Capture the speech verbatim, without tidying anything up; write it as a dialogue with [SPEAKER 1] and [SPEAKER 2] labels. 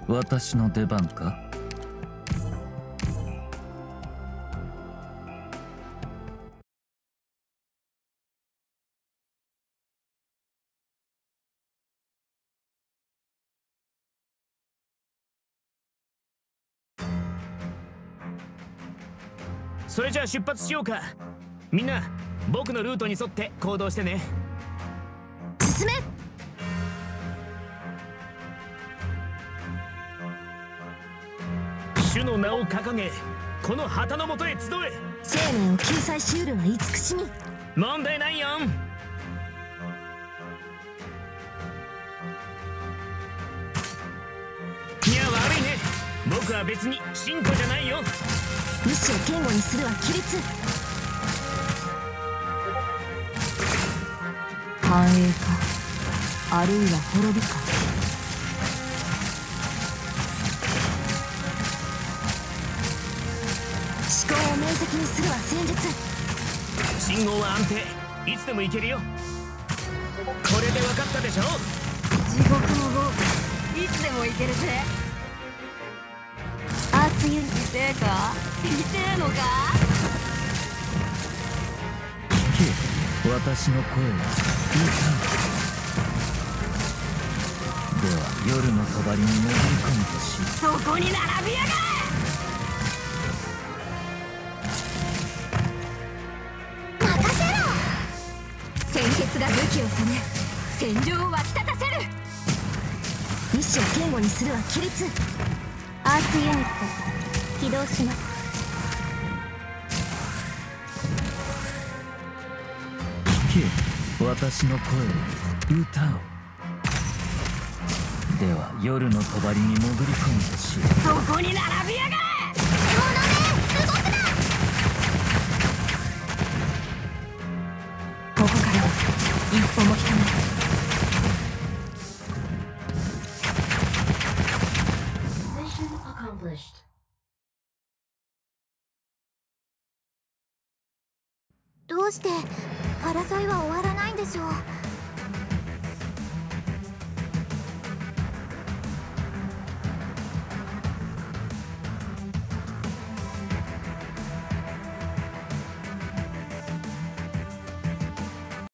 [SPEAKER 1] 私の出番か。
[SPEAKER 2] それじゃあ出発しようか。みんな僕のルートに沿って行動してね。
[SPEAKER 3] 進め。
[SPEAKER 2] 主の名を掲げ、この旗の下へ集え。
[SPEAKER 3] 生命を救済しうるは慈しみ。
[SPEAKER 2] 問題ないよん。いや悪いね、僕は別に信徒じゃないよ。
[SPEAKER 3] 意志を堅固にするは規律。繁栄か、あるいは滅びか。思考を明晰にするは戦術。
[SPEAKER 2] 信号は安定、いつでも行けるよ。これで分かったでしょ。
[SPEAKER 3] 地獄の豪華、いつでも行けるぜ。アーツユニ痛えか、痛えのか。
[SPEAKER 1] 聞け、私の声を。では夜の帳に潜り込むとし。
[SPEAKER 3] そこに並びやがれ。任せろ。鮮血が武器を染め、戦場を沸き立たせる。意志を堅固にするは規律。アーツユニット起動します。
[SPEAKER 1] 聞け、私の声を。歌を。では夜の帳に潜り込むとし。
[SPEAKER 3] そこに並びやがれ。この目動くな。ここからは一歩も引かない。どうして争いは終わらないんでしょう。